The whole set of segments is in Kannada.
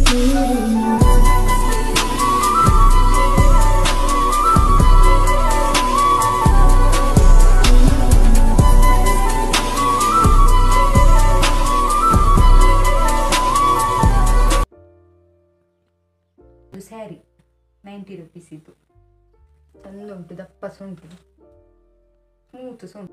ಸ್ಯಾರಿ 90 ರೂಪೀಸ್ ಇದ್ದು ಚಂದ ಉಂಟು, ದಪ್ಪ ಸೊಂಟು, ಸ್ಮೂತ್ ಸೊಂಟು.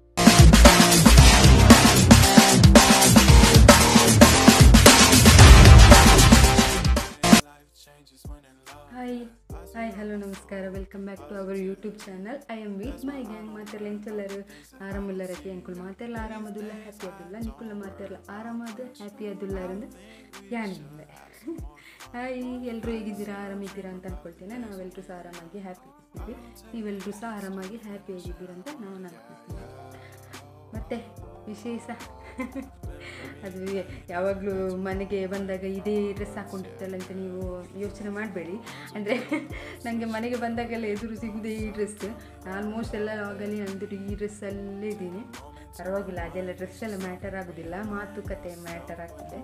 ಹಾಯ್ ಹಲೋ ನಮಸ್ಕಾರ, welcome back to our YouTube channel. I am with my gang. ಮಾತೆಲ್ಲ ಎಂಚಲ್ಲರು ಆರಾಮಿಲ್ಲರಕ್ಕೆ ಅಂಕುಲ್ ಮಾತೆಲ್ಲ ಆರಾಮದುಲ್ಲ ಹ್ಯಾಪಿ ಆದುಲ್ಲ ನಿಕ್ಕುಲ್ಲ ಮಾತೆಲ್ಲ ಆರಾಮದು ಹ್ಯಾಪಿ ಆದುಲ್ಲ ಅಂದು ಯಾನಿಲ್ಲ. ಹಾಯ್, ಎಲ್ಲರೂ ಹೇಗಿದ್ದೀರಾ, ಆರಾಮಿದ್ದೀರಾ ಅಂತ ಅಂದ್ಕೊಳ್ತೇನೆ. ನಾವೆಲ್ಲರೂ ಸಹ ಆರಾಮಾಗಿ ಹ್ಯಾಪಿ ಇದ್ದೀವಿ, ನೀವೆಲ್ಲರೂ ಸಹ ಆರಾಮಾಗಿ ಹ್ಯಾಪಿ ಆಗಿದ್ದೀರಾ ಅಂತ ನಾವು ಅನ್ಕೊಳ್ತೀವಿ. ಮತ್ತು ವಿಶೇಷ ಅದು ಯಾವಾಗಲೂ ಮನೆಗೆ ಬಂದಾಗ ಇದೇ ಡ್ರೆಸ್ ಹಾಕ್ಕೊಂಡಿರ್ತಲ್ಲ ಅಂತ ನೀವು ಯೋಚನೆ ಮಾಡಬೇಡಿ. ಅಂದರೆ ನನಗೆ ಮನೆಗೆ ಬಂದಾಗೆಲ್ಲ ಎದುರು ಸಿಗೋದೇ ಈ ಡ್ರೆಸ್. ಆಲ್ಮೋಸ್ಟ್ ಎಲ್ಲ ಆಗಲಿ ನಂದು ಈ ಡ್ರೆಸ್ಸಲ್ಲೇ ಇದ್ದೀನಿ. ಪರವಾಗಿಲ್ಲ, ಅದೆಲ್ಲ ಡ್ರೆಸ್ ಎಲ್ಲ ಮ್ಯಾಟರ್ ಆಗೋದಿಲ್ಲ, ಮಾತುಕತೆ ಮ್ಯಾಟರ್ ಆಗ್ತದೆ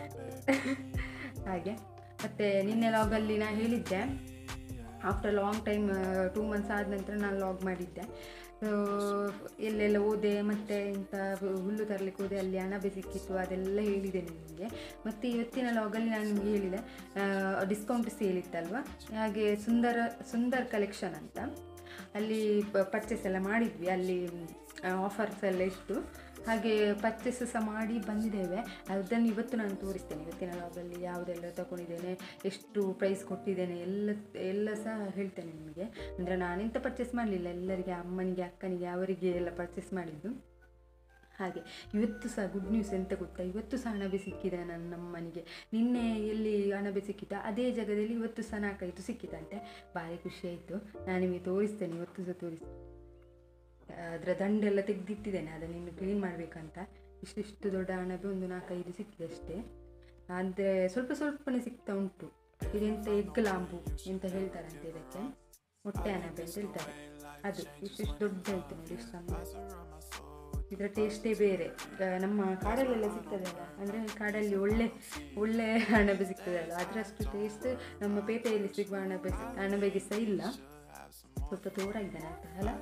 ಹಾಗೆ. ಮತ್ತು ನಿನ್ನೆ ಲಾಗಲ್ಲಿ ನಾನು ಹೇಳಿದ್ದೆ, ಆಫ್ಟರ್ ಲಾಂಗ್ ಟೈಮ್ 2 ಮಂತ್ಸ್ ಆದ ನಂತರ ನಾನು ಲಾಗ್ ಮಾಡಿದ್ದೆ. ಎಲ್ಲೆಲ್ಲ ಹೋದೆ, ಮತ್ತು ಇಂಥ ಹುಲ್ಲು ತರಲಿಕ್ಕೆ ಹೋದೆ, ಅಲ್ಲಿ ಅಣಬೆ ಸಿಕ್ಕಿತ್ತು, ಅದೆಲ್ಲ ಹೇಳಿದೆ ನಿಮಗೆ. ಮತ್ತು ಇವತ್ತಿನ ಲಾಗಲ್ಲಿ ನಾನು ನಿಮಗೆ ಹೇಳಿದೆ ಡಿಸ್ಕೌಂಟ್ ಸೇಲ್ ಇತ್ತಲ್ವ, ಹಾಗೆ ಸುಂದರ್ ಕಲೆಕ್ಷನ್ ಅಂತ ಅಲ್ಲಿ ಪರ್ಚೇಸ್ ಎಲ್ಲ ಮಾಡಿದ್ವಿ. ಅಲ್ಲಿ ಆಫರ್ಸ್ ಎಲ್ಲ ಇತ್ತು, ಹಾಗೆ ಪರ್ಚೇಸ್ ಸಹ ಮಾಡಿ ಬಂದಿದ್ದೇವೆ. ಅದನ್ನು ಇವತ್ತು ನಾನು ತೋರಿಸ್ತೇನೆ. ಇವತ್ತಿನ ಲಾಗಲ್ಲಿ ಯಾವುದೆಲ್ಲ ತಗೊಂಡಿದ್ದೇನೆ, ಎಷ್ಟು ಪ್ರೈಸ್ ಕೊಟ್ಟಿದ್ದೇನೆ, ಎಲ್ಲ ಸಹ ಹೇಳ್ತೇನೆ ನಿಮಗೆ. ಅಂದರೆ ನಾನೆಂತ ಪರ್ಚೇಸ್ ಮಾಡಲಿಲ್ಲ, ಎಲ್ಲರಿಗೆ, ಅಮ್ಮನಿಗೆ, ಅಕ್ಕನಿಗೆ, ಅವರಿಗೆ ಎಲ್ಲ ಪರ್ಚೇಸ್ ಮಾಡಿದ್ದು. ಹಾಗೆ ಇವತ್ತು ಸಹ ಗುಡ್ ನ್ಯೂಸ್ ಎಂತ ಗೊತ್ತಾ, ಇವತ್ತು ಸಹ ಅಣಬೆ ಸಿಕ್ಕಿದೆ ನಮ್ಮನಿಗೆ. ನಿನ್ನೆ ಎಲ್ಲಿ ಅಣಬೆ ಸಿಕ್ಕಿತ್ತು ಅದೇ ಜಾಗದಲ್ಲಿ ಇವತ್ತು ಸಹ 4-5 ಸಿಕ್ಕಿದಂತೆ. ಭಾರಿ ಖುಷಿ ಆಯಿತು. ನಾನು ನಿಮಗೆ ತೋರಿಸ್ತೇನೆ, ಇವತ್ತು ಸಹ ತೋರಿಸ್ತೇನೆ. ಅದರ ದಂಡೆಲ್ಲ ತೆಗೆದಿಟ್ಟಿದ್ದೇನೆ, ಅದನ್ನು ಇನ್ನು ಕ್ಲೀನ್ ಮಾಡಬೇಕಂತ. ಇಷ್ಟಿಷ್ಟು ದೊಡ್ಡ ಅಣಬೆ ಒಂದು 4-5 ಸಿಕ್ಕಿದೆ ಅಷ್ಟೇ. ಅಂದರೆ ಸ್ವಲ್ಪನೇ ಸಿಗ್ತಾ ಉಂಟು. ಇದೆಂತ ಎಗ್ ಲಾಂಬು ಎಂತ ಹೇಳ್ತಾರಂತೆ, ಇದಕ್ಕೆ ಮೊಟ್ಟೆ ಅಣಬೆ ಅಂತ ಹೇಳ್ತಾರೆ. ಅದು ಇಷ್ಟಿಷ್ಟು ದೊಡ್ಡ ಆಯಿತು ನೋಡಿ, ಇಷ್ಟು ಚಂದ. ಇದರ ಟೇಸ್ಟೇ ಬೇರೆ. ನಮ್ಮ ಕಾಡಲ್ಲೆಲ್ಲ ಸಿಗ್ತದೆ ಅಲ್ಲ, ಅಂದರೆ ಕಾಡಲ್ಲಿ ಒಳ್ಳೆ ಅಣಬೆ ಸಿಗ್ತದೆ ಅಲ್ಲ, ಅದರಷ್ಟು ಟೇಸ್ಟ್ ನಮ್ಮ ಪೇಟೆಯಲ್ಲಿ ಸಿಗುವ ಅಣಬೆಗೆ ಸಹ ಇಲ್ಲ. ಸ್ವಲ್ಪ ತೋರಾಗಿದ್ದಾನೆ ಅಂತ ಅಲ್ಲ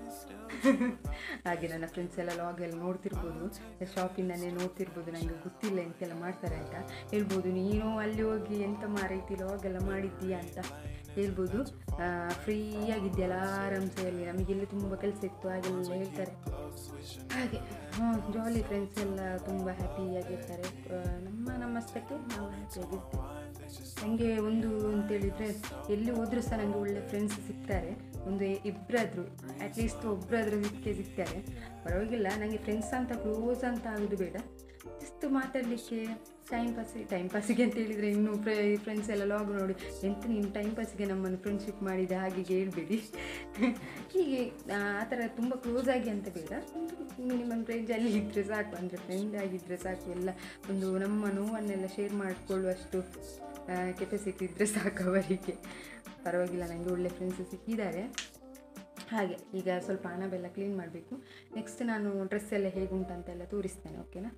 ಹಾಗೆ ನನ್ನ ಫ್ರೆಂಡ್ಸ್ ಎಲ್ಲ ಲಾಗ್ ಎಲ್ಲ ನೋಡ್ತಿರ್ಬೋದು, ಶಾಪಿಂದನೇ ನೋಡ್ತಿರ್ಬೋದು. ನನಗೆ ಗೊತ್ತಿಲ್ಲ ಎಂತೆಲ್ಲ ಮಾಡ್ತಾರೆ ಅಂತ ಹೇಳ್ಬೋದು. ನೀನು ಅಲ್ಲಿ ಹೋಗಿ ಎಂತ ಮಾರೈತಿ ಲಾಗ್ ಎಲ್ಲ ಮಾಡಿದ್ದೀಯಾ ಅಂತ ಹೇಳ್ಬೋದು. ಫ್ರೀಯಾಗಿದೆಯಲ್ಲ ಆರಾಮ್ಸೆಯಲ್ಲಿ, ನಮಗೆಲ್ಲಿ ತುಂಬ ಕೆಲಸ ಇತ್ತು ಹಾಗೆಲ್ಲ ಹೇಳ್ತಾರೆ. ಹಾಗೆ ಜಾಲಿ ಫ್ರೆಂಡ್ಸ್ ಎಲ್ಲ ತುಂಬ ಹ್ಯಾಪಿಯಾಗಿರ್ತಾರೆ. ನಮ್ಮಷ್ಟಕ್ಕೆ ನಾವು ಹ್ಯಾಪಿಯಾಗಿರ್ತೀವಿ. ನನಗೆ ಒಂದು ಅಂತೇಳಿದರೆ, ಎಲ್ಲಿ ಹೋದರೂ ಸಹ ನನಗೆ ಒಳ್ಳೆ ಫ್ರೆಂಡ್ಸ್ ಸಿಗ್ತಾರೆ. ಒಂದು ಇಬ್ಬರಾದ್ರು, ಅಟ್ಲೀಸ್ಟ್ ಒಬ್ಬರಾದ್ರೂ ಸಿಗ್ತಾರೆ. ಪರವಾಗಿಲ್ಲ, ನನಗೆ ಫ್ರೆಂಡ್ಸ್ ಅಂತ ಕ್ಲೋಸ್ ಅಂತ ಆಗೋದು ಬೇಡ, ಜಸ್ಟ್ ಮಾತಾಡಲಿಕ್ಕೆ ಟೈಮ್ ಪಾಸಿಗೆ ಅಂತ ಹೇಳಿದರೆ. ಇನ್ನೂ ಫ್ರೆಂಡ್ಸ್ ಎಲ್ಲ ಲಾಗ್ ನೋಡಿ ಎಂತ ನೀನು ಟೈಮ್ ಪಾಸಿಗೆ ನಮ್ಮನ್ನು ಫ್ರೆಂಡ್ಶಿಪ್ ಮಾಡಿದೆ ಹಾಗೆ ಹೇಳ್ಬೇಡಿ. ಹೀಗೆ ಆ ಥರ ತುಂಬ ಕ್ಲೋಸ್ ಆಗಿ ಅಂತ ಬೇಡ, ಮಿನಿಮಮ್ ರೇಂಜಲ್ಲಿ ಇದ್ದರೆ ಸಾಕು. ಅಂದರೆ ಫ್ರೆಂಡ್ ಆಗಿದ್ದರೆ ಸಾಕು. ಎಲ್ಲ ಒಂದು ನಮ್ಮ ನೋವನ್ನೆಲ್ಲ ಶೇರ್ ಮಾಡಿಕೊಳ್ಳುವಷ್ಟು ಕೆಪಾಸಿಟಿ ಇದ್ದರೆ ಸಾಕು ಅವರಿಗೆ. ಪರವಾಗಿಲ್ಲ, ನನಗೆ ಒಳ್ಳೆ ಫ್ರೆಂಡ್ಸ್ ಸಿಕ್ಕಿದ್ದಾರೆ. ಹಾಗೆ ಈಗ ಸ್ವಲ್ಪ ಅಣಬೆಲ್ಲ ಕ್ಲೀನ್ ಮಾಡಬೇಕು. ನೆಕ್ಸ್ಟ್ ನಾನು ಡ್ರೆಸ್ ಎಲ್ಲ ಹೇಗುಂಟಂತೆಲ್ಲ ತೋರಿಸ್ತೇನೆ, ಓಕೆನಾ.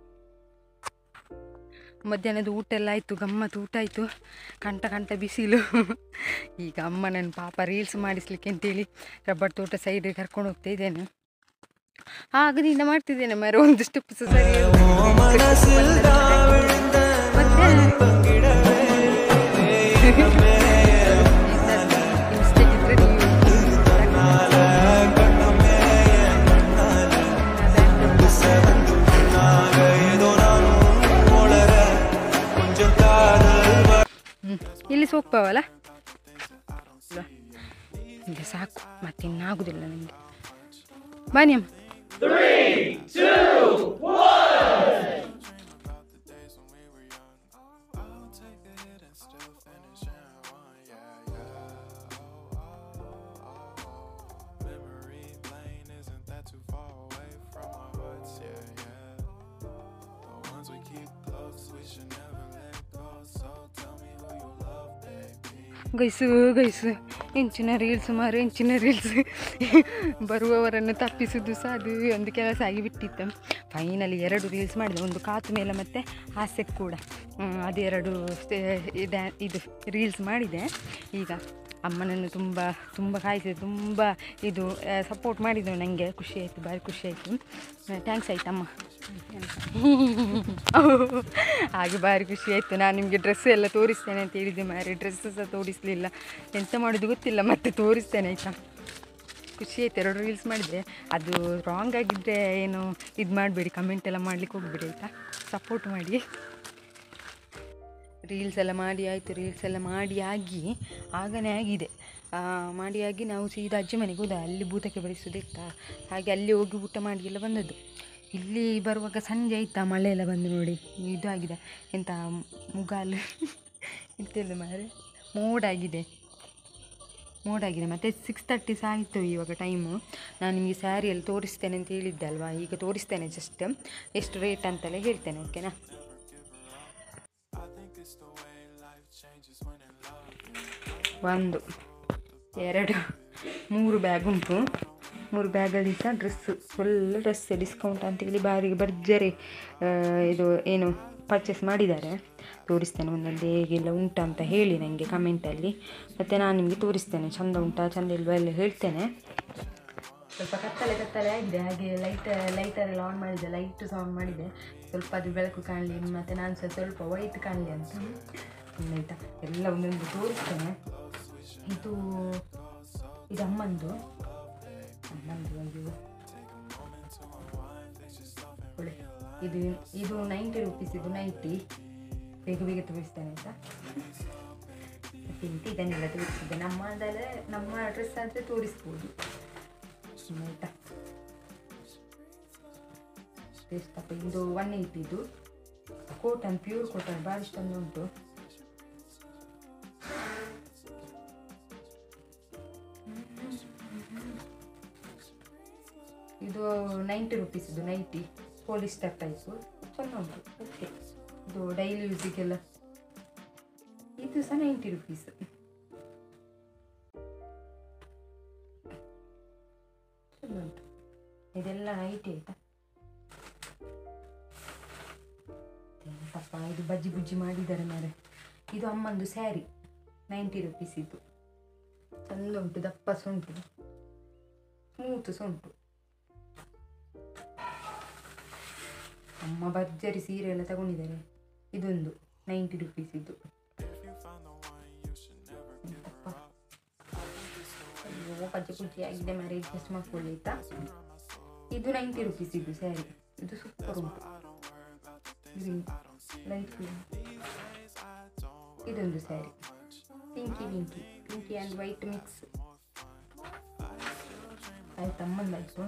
ಮಧ್ಯಾಹ್ನದ ಊಟ ಎಲ್ಲ ಆಯಿತು, ಗಮ್ಮತ್ತು ಊಟ ಆಯಿತು. ಕಂಠ ಬಿಸಿಲು. ಈಗ ಅಮ್ಮ ನನ್ನ ಪಾಪ ರೀಲ್ಸ್ ಮಾಡಿಸ್ಲಿಕ್ಕೆ ಅಂತೇಳಿ ರಬ್ಬರ್ ತೋಟ ಸೈಡಿಗೆ ಕರ್ಕೊಂಡು ಹೋಗ್ತಾ ಇದ್ದೇನೆ. ಆಗದಿಂದ ಮಾಡ್ತಿದ್ದೇನೆ ಮರ ಒಂದು ಸ್ಟೆಪ್ ಸರಿ. ಇಲ್ಲಿ ಸೋಕ್ಪಾವಲ್ಲ, ಈಗ ಸಾಕು, ಮತ್ತಿನ್ನಾಗುದಿಲ್ಲ ನನಗೆ. ಬನ್ನಿ ಅಮ್ಮ. 3, 2, 1. ಗೈಸು ಹೆಂಚಿನ ರೀಲ್ಸ್ ಬರುವವರನ್ನು ತಪ್ಪಿಸುವುದು ಸಹ ಅದು ಒಂದು ಕೆಲಸ ಆಗಿಬಿಟ್ಟಿತ್ತು. ಫೈನಲಿ 2 ರೀಲ್ಸ್ ಮಾಡಿದೆ, ಒಂದು ಕಾತು ಮೇಲೆ ಮತ್ತು ಹಾಸ್ಯಕ್ಕೆ ಕೂಡ. ಅದೆರಡು ಇದು ರೀಲ್ಸ್ ಮಾಡಿದೆ. ಈಗ ಅಮ್ಮನನ್ನು ತುಂಬ ತುಂಬ ಕಾಯಿಸಿದೆ, ತುಂಬ ಇದು ಸಪೋರ್ಟ್ ಮಾಡಿದ್ದು ನನಗೆ. ಖುಷಿ ಆಯಿತು, ಭಾರಿ ಖುಷಿ ಆಯಿತು. ಥ್ಯಾಂಕ್ಸ್ ಆಯ್ತಮ್ಮ. ಹಾಗೆ ಭಾರಿ ಖುಷಿ ಆಯಿತು. ನಾನು ನಿಮಗೆ ಡ್ರೆಸ್ ಎಲ್ಲ ತೋರಿಸ್ತೇನೆ ಅಂತ ಹೇಳಿದ್ದೆ ಮಾರಿ, ಡ್ರೆಸ್ ಸಹ ತೋರಿಸಲಿಲ್ಲ. ಎಂತ ಮಾಡೋದು ಗೊತ್ತಿಲ್ಲ, ಮತ್ತೆ ತೋರಿಸ್ತೇನೆ ಆಯಿತಾ. ಖುಷಿ ಆಯ್ತು. 2 ರೀಲ್ಸ್ ಮಾಡಿದೆ. ಅದು ರಾಂಗ್ ಆಗಿದ್ದರೆ ಏನು ಇದು ಮಾಡಬೇಡಿ, ಕಮೆಂಟ್ ಎಲ್ಲ ಮಾಡಲಿಕ್ಕೆ ಹೋಗ್ಬೇಡಿ ಆಯಿತಾ. ಸಪೋರ್ಟ್ ಮಾಡಿ. ರೀಲ್ಸ್ ಎಲ್ಲ ಮಾಡಿ ಆಯಿತು. ರೀಲ್ಸ್ ಎಲ್ಲ ಮಾಡಿ ಆಗಿ ಆಗನೇ ಆಗಿದೆ. ಮಾಡಿ ಆಗಿ ನಾವು ಸೀದಾ ಅಜ್ಜಿ ಮನೆಗೆ ಹೋದ. ಅಲ್ಲಿ ಭೂತಕ್ಕೆ ಬಡಿಸೋದಿತ್ತಾ, ಹಾಗೆ ಅಲ್ಲಿ ಹೋಗಿ ಊಟ ಮಾಡಿ ಎಲ್ಲ ಬಂದದ್ದು. ಇಲ್ಲಿ ಬರುವಾಗ ಸಂಜೆ ಆಯಿತಾ, ಮಳೆ ಎಲ್ಲ ಬಂದು ನೋಡಿ ಇದು ಆಗಿದೆ. ಎಂಥ ಮುಗಾಲು ಇರ್ತಿಲ್ಲ ಮಾರೆ, ಮೋಡಾಗಿದೆ. ಮತ್ತು 6:30 ಸಹ ಆಯಿತು ಇವಾಗ ಟೈಮು. ನಾನು ನಿಮಗೆ ಸ್ಯಾರಿಯಲ್ಲಿ ತೋರಿಸ್ತೇನೆ ಅಂತ ಹೇಳಿದ್ದೆ ಅಲ್ವಾ, ಈಗ ತೋರಿಸ್ತೇನೆ. ಜಸ್ಟ್ ಎಷ್ಟು ರೇಟ್ ಅಂತೆಲ್ಲ ಹೇಳ್ತೇನೆ, ಓಕೆನಾ. 1 2 3 ಬ್ಯಾಗ್ ಉಂಟು. 3 ಬ್ಯಾಗಲ್ಲಿ ಸಹ ಡ್ರೆಸ್ಸು, ಫುಲ್ ಡ್ರೆಸ್ ಡಿಸ್ಕೌಂಟ್ ಅಂತೇಳಿ ಭರ್ಜರಿ ಇದು ಏನು ಪರ್ಚೇಸ್ ಮಾಡಿದ್ದಾರೆ. ತೋರಿಸ್ತೇನೆ ಒಂದೊಂದು ಹೇಗೆಲ್ಲ ಉಂಟು ಅಂತ ಹೇಳಿ ನನಗೆ ಕಮೆಂಟಲ್ಲಿ. ಮತ್ತು ನಾನು ನಿಮಗೆ ತೋರಿಸ್ತೇನೆ, ಚೆಂದ ಉಂಟಾ ಚೆಂದ ಇಲ್ವಾ ಎಲ್ಲ ಹೇಳ್ತೇನೆ. ಸ್ವಲ್ಪ ಕತ್ತಲೆ ಆಗಿದೆ, ಹಾಗೆ ಲೈಟರೆಲ್ಲ ಆನ್ ಮಾಡಿದೆ, ಲೈಟು ಸಹ ಆನ್ ಮಾಡಿದೆ, ಸ್ವಲ್ಪ ಅದು ಬೆಳಕು ಕಾಣಲಿ, ಮತ್ತು ನಾನು ಸಹ ಸ್ವಲ್ಪ ವೈಟ್ ಕಾಣಲಿ ಅಂತ ಆಯಿತಾ. ಎಲ್ಲ ಒಂದೊಂದು ತೋರಿಸ್ತೇನೆ. ಇದು ಅಮ್ಮಂದು ಇದು 90 ರೂಪೀಸ್. ಇದು ನೈಟಿ. ಬೇಗ ತೋರಿಸ್ತೇನೆ ಆಯಿತಾ. ಇದನ್ನೆಲ್ಲ ತೋರಿಸ್ತಿದ್ದೆ. ನಮ್ಮ ಡ್ರೆಸ್ ಆದರೆ ತೋರಿಸ್ಬೋದು ಆಯಿತಾ. ಎಷ್ಟಪ್ಪ ಇದು 180. ಇದು ಕಾಟನ್, ಪ್ಯೂರ್ ಕಾಟನ್, ಭಾಳ ಇಷ್ಟೊಂದು ಉಂಟು. ಇದು 90 ರೂಪೀಸ್. ಇದು ನೈಟಿ, ಪಾಲಿಸ್ಟರ್ ಟೈಪು, ಚೆಂದ ಉಂಟು. ಓಕೆ, ಇದು ಡೈಲಿ ಯೂಸಿಗೆಲ್ಲ. ಇದು ಸಹ 90 ರೂಪೀಸ್. ಚೆಂದ ಉಂಟು. ಇದೆಲ್ಲ ನೈಟಿ ಆಯಿತಾ. ಎಂತಪ್ಪ ಇದು ಬಜ್ಜಿ ಮಾಡಿದ್ದಾರೆ ಮಾರೆ. ಇದು ಅಮ್ಮಂದು ಸ್ಯಾರಿ, 90 ರೂಪೀಸ್. ಇದು ಚೆಂದ ಉಂಟು, ದಪ್ಪ ಸಹ ಉಂಟು, ಸ್ಮೂತ್ ಸಹ ಉಂಟು. ಅಮ್ಮ ಭರ್ಜರಿ ಸೀರೆ ಎಲ್ಲ ತಗೊಂಡಿದ್ದಾರೆ. ಇದೊಂದು 90 ರೂಪೀಸ್. ಇದು ಪಜ್ಜಿ ಆಗಿದೆ ಮಾರೆ, ಅಡ್ಜಸ್ಟ್ ಮಾಡ್ಕೊಳ್ಳಿ ಆಯಿತಾ. ಇದು 90 ರೂಪೀಸ್. ಇದು ಸ್ಯಾರಿ, ಇದು ಸೂಪರ್ ಉಂಟು, ಗ್ರೀನ್, ಲೈಟ್ ಗ್ರೀನ್. ಇದೊಂದು ಸ್ಯಾರಿ, ಪಿಂಕಿ ಆ್ಯಂಡ್ ವೈಟ್ ಮಿಕ್ಸ್ ಆಯ್ತು. ಅಮ್ಮಂದಾಯ್ತು.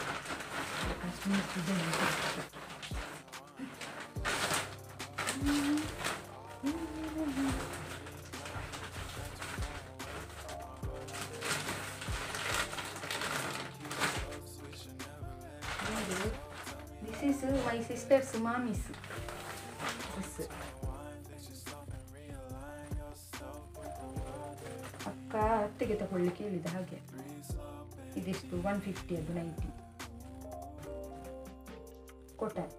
This is my sister's mommy's dress. ಅತ್ತಿಗೆ ತಗೊಳ್ಳಿಕ್ಕೆ ಹೇಳಿದೆ, ಹಾಗೆ. ಇದಿಷ್ಟು 150. ಅದು 90 ಕಾಟನ್.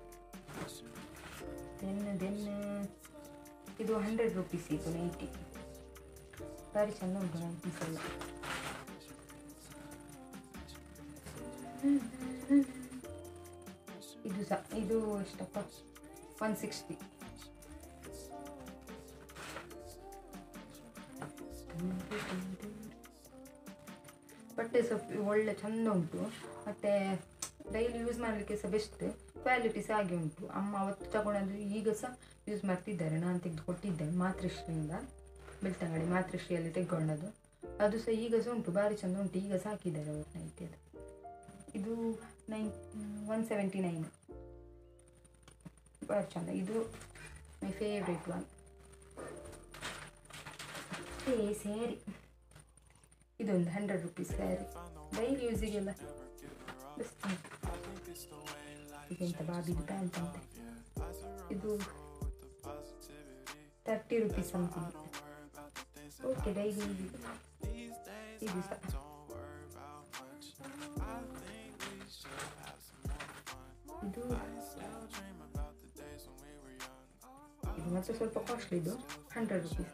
ದೆನ್ ಇದು 100 ರೂಪೀಸ್. ಇದು 90. ಭಾರಿ ಚೆಂದ ಉಂಟು ನೈಟೀಸ್ ಎಲ್ಲ. ಇದು ಸಹ ಇದು ಎಷ್ಟಪ್ಪ, 160. ಬಟ್ಟೆ ಸಹ ಒಳ್ಳೆ ಚೆಂದ ಉಂಟು, ಮತ್ತು ಡೈಲಿ ಯೂಸ್ ಮಾಡಲಿಕ್ಕೆ ಸಹ ಬೆಸ್ಟ್. ಕ್ವಾಲಿಟಿ ಸಹ ಹಾಗೆ ಉಂಟು. ಅಮ್ಮ ಅವತ್ತು ತಗೊಂಡು ಈಗ ಸಹ ಯೂಸ್ ಮಾಡ್ತಿದ್ದಾರೆ. ನಾನು ತೆಗೆದು ಕೊಟ್ಟಿದ್ದೇನೆ ಮಾತೃಶ್ರೀಯಿಂದ, ಬೆಳ್ತಂಗಡಿ ಮಾತೃಶ್ರೀಯಲ್ಲಿ ತೆಗೊಂಡದು. ಅದು ಸಹ ಈಗ ಸಹ ಉಂಟು, ಭಾರಿ ಚೆಂದ ಉಂಟು. ಈಗ ಸಹ ಹಾಕಿದ್ದಾರೆ ಅವರು ನೈಟಿ. ಅದು ಇದು 179. ಭಾರಿ ಚೆಂದ. ಇದು ಮೈ ಫೇವ್ರೇಟ್ ಒನ್. ಸ್ಯಾರಿ ಇದೊಂದು 100 ರೂಪೀಸ್ ಸ್ಯಾರಿ, ಡೈಲಿ ಯೂಸಿಗೆಲ್ಲ ಬೆಸ್ಟ್ ಉಂಟು. ಇದೆಂತ ಬಾಬಿದು ಪ್ಯಾಂಟ್ ಅಂತೆ. ಇದು 30 ರೂಪೀಸ್ ಅಂತೀನಿ. ಓಕೆ, ಡೈಲಿ ಯೂಸಿಗೆ. ಇದು ಸಹ ಇದು ಮತ್ತು ಸ್ವಲ್ಪ ಕಾಸ್ಟ್ಲಿದು 100 ರುಪೀಸ್.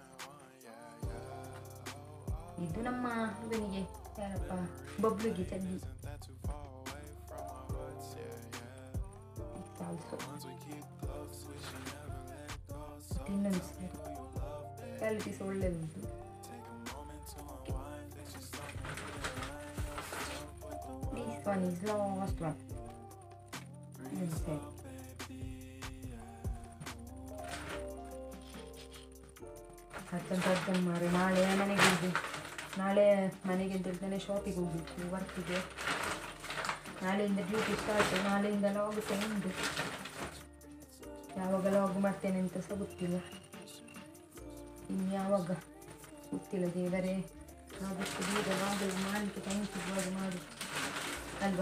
ಇದು ನಮ್ಮ ಇವನಿಗೆ ಯಾರಪ್ಪ ಬಬ್ಲುಗೆ ಚಡ್ಡಿ. ಇನ್ನೊಂದು ಸ್ಯಾರಿ ಕ್ವಾಲಿಟೀಸ್ ಒಳ್ಳೆದುಂಟು. This one is last one. ಇನ್ನೊಂದು ಸ್ಯಾರಿ ಅರ್ಜೆಂಟ್ ಮಾರಿ. ನಾಳೆ ಮನೆಗೆ ಅಂತ ಹೇಳ್ತಾನೆ ಶಾಪಿಗೆ ಹೋಗ್ಬೇಕು, ವರ್ಕಿಗೆ. ನಾಳೆಯಿಂದ ಡ್ಯೂಟಿ ಸ್ಟಾರ್ಟ್, ನಾಳೆಯಿಂದ ಲಾಗ್ ಉಂಟು. ಯಾವಾಗ ಲಾಗ್ ಮಾಡ್ತೇನೆ ಅಂತ ಸಹ ಗೊತ್ತಿಲ್ಲ, ಇನ್ನು ಯಾವಾಗ ಗೊತ್ತಿಲ್ಲ. ದೇವರೇ, ಆದಷ್ಟು ಬೇಗ ಲಾಗ್ ಮಾಡಲಿಕ್ಕೆ ಟೈಮ್ ಸಿಗುವಾಗ ಮಾಡು ಅಲ್ವಾ.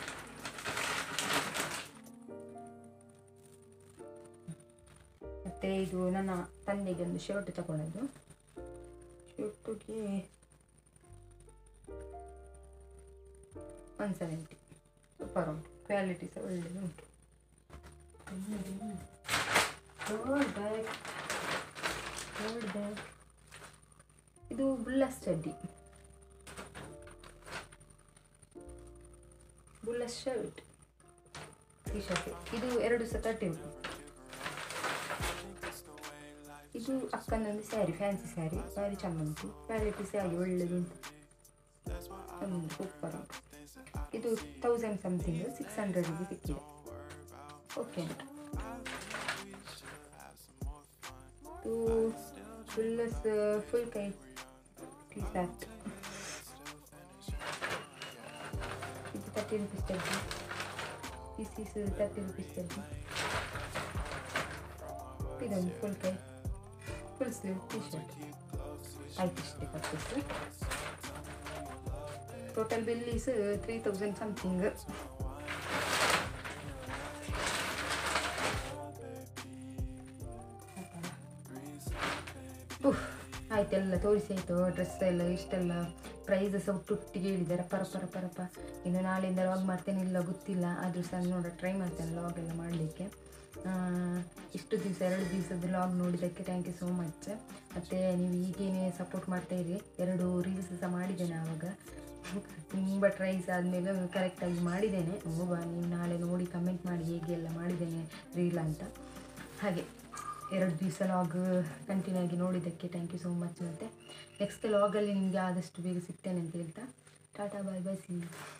ಮತ್ತು ಇದು ನನ್ನ ತಂದೆಗೆ ಒಂದು ಶರ್ಟ್ ತಗೊಂಡದ್ದು. ಶರ್ಟಿಗೆ 170 ಸೂಪರ್ ಉಂಟು, ಕ್ವಾಲಿಟಿ ಸಹ ಒಳ್ಳೆಯದು ಉಂಟು. ಬ್ಯಾಗ್ ಇದು ಬುಲ್ಲಸ್ ಚಡ್ಡಿ, ಬುಲ್ಲಸ್ ಶರ್ಟ್, ಟಿ ಶರ್ಟ್. ಇದು 230 ರುಪೀಸ್. ಇದು ಅಕ್ಕನೊಂದು ಸ್ಯಾರಿ, ಫ್ಯಾನ್ಸಿ ಸ್ಯಾರಿ, ಭಾರಿ ಚೆನ್ನಾಗಿ ಉಂಟು. ಕ್ವಾಲಿಟಿ ಸ್ಯಾರಿ ಒಳ್ಳೆದುಂಟು, ಸೂಪರ್ ಉಂಟು. ಇದು 1000 ಸಮಥಿಂಗ್, 600ಗೆ ಸಿಕ್ಕಿದೆ. ಓಕೆ ಉಂಟು. ಇದು ಫುಲ್ಲಸ್ ಫುಲ್ ಕೈ ಟೀ ಶರ್ಟ್. ಇದು 30 ರುಪೀಸ್ ಚಡ್ಡಿ. ದಿಸ್ ಈಸ್ 30 ರುಪೀಸ್ ಚಡ್ಡಿ. ಇದೊಂದು ಫುಲ್ ಕೈ ಫುಲ್ ಸ್ಲೀವ್ ಟೀ ಶರ್ಟ್. ಆಯ್ತು, ಇಷ್ಟೇ purchase. Total bill is 3000 something. ಆಯ್ತು, ಎಲ್ಲ ತೋರಿಸಿ ಆಯಿತು. ಡ್ರೆಸ್ ಎಲ್ಲ ಇಷ್ಟೆಲ್ಲ ಪ್ರೈಸ್ ಸಹ ಒಟ್ಟೊಟ್ಟಿಗೆ ಹೇಳಿದ್ದಾರೆ. ಪರಪ್ಪ ಇನ್ನು ನಾಳೆಯಿಂದ ಲಾಗ್ ಮಾಡ್ತೇನೆ ಇಲ್ಲ ಗೊತ್ತಿಲ್ಲ, ಆದರೂ ಸಹ ನೋಡ ಟ್ರೈ ಮಾಡ್ತೇನೆ ಲಾಗ್ ಎಲ್ಲ ಮಾಡಲಿಕ್ಕೆ. ಇಷ್ಟು ದಿವಸ 2 ದಿವಸದ ಲಾಗ್ ನೋಡಿದ್ದಕ್ಕೆ ಥ್ಯಾಂಕ್ ಯು ಸೋ ಮಚ್. ಮತ್ತು ನೀವು ಹೀಗೇನೆ ಸಪೋರ್ಟ್ ಮಾಡ್ತಾಯಿರಿ. 2 ರೀಲ್ಸ್ ಸಹ ಮಾಡಿದ್ದೇನೆ ಆವಾಗ, ತುಂಬ ಟ್ರೈಸ್ ಆದಮೇಲೆ ಕರೆಕ್ಟಾಗಿ ಮಾಡಿದ್ದೇನೆ. ನೀವು ನಾಳೆ ನೋಡಿ ಕಮೆಂಟ್ ಮಾಡಿ ಹೇಗೆ ಎಲ್ಲ ಮಾಡಿದ್ದೇನೆ ರೀಲ್ ಅಂತ. ಹಾಗೆ 2 ದಿವಸ ಲಾಗ್ ಕಂಟಿನ್ಯೂ ಆಗಿ ನೋಡಿದ್ದಕ್ಕೆ ಥ್ಯಾಂಕ್ ಯು ಸೋ ಮಚ್. ಮತ್ತು ನೆಕ್ಸ್ಟ್ ಲಾಗಲ್ಲಿ ನಿಮಗೆ ಆದಷ್ಟು ಬೇಗ ಸಿಗ್ತೇನೆ ಅಂತ ಹೇಳ್ತಾ tata bye bye, see you.